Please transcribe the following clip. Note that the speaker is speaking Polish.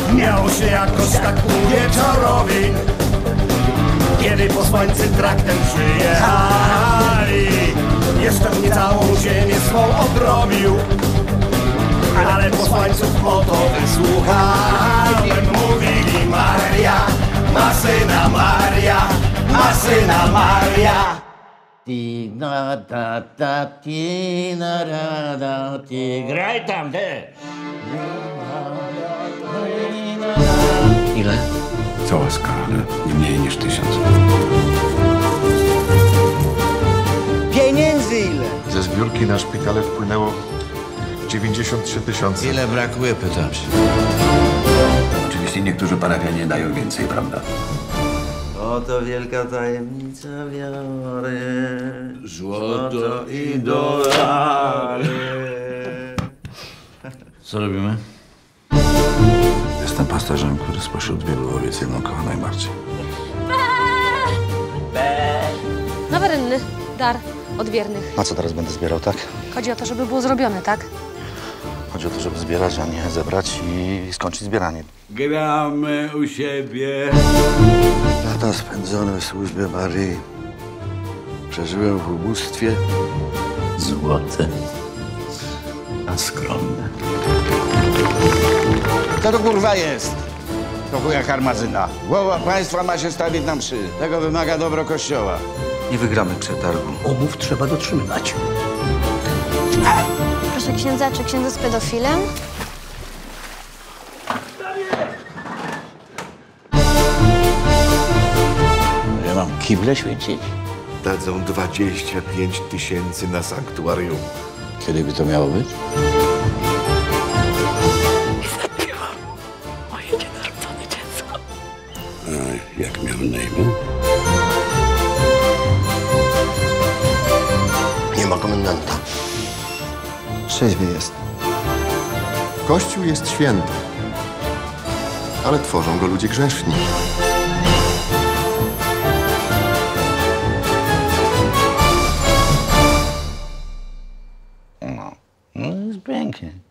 Miało się jakoś tak wieczorowi, kiedy posłańcy traktem przyjechali. Jeszcze niecałą ziemię swą odrobił, ale posłańców o to wysłuchałem. Mówili: Maria ma syna, Maria ma syna, Maria. Ti na ta ta ti na ra da ti. Graj tam, ty! Ile? Cała skala, nie mniej niż 1000. Pieniędzy ile? Ze zbiórki na szpitale wpłynęło 93 000. Ile brakuje, pytam się. Oczywiście niektórzy parafianie dają więcej, prawda? Oto wielka tajemnica wiary. Złoto i dolary. Co robimy? Jestem pasterzem, który spośród wielu owiec jedną kocha najbardziej. Nowe rynny, dar od wiernych. A co teraz będę zbierał, tak? Chodzi o to, żeby było zrobione, tak? Chodzi o to, żeby zbierać, a nie zebrać i skończyć zbieranie. Gramy u siebie. Lata spędzone w służbie Maryi przeżyłem w ubóstwie. Złote, a skromne. Co to kurwa jest? To chuja karmazyna. Głowa państwa ma się stawić na mszy. Tego wymaga dobro kościoła. Nie wygramy przetargu. Umów trzeba dotrzymywać. Proszę księdza, czy ksiądz jest pedofilem? Ja mam kible święcić? Dadzą 25 000 na sanktuarium. Kiedy by to miało być? A jak miał na imię? Nie ma komendanta. Trzeźwy jest. Kościół jest święty, ale tworzą go ludzie grzeszni. No jest pięknie.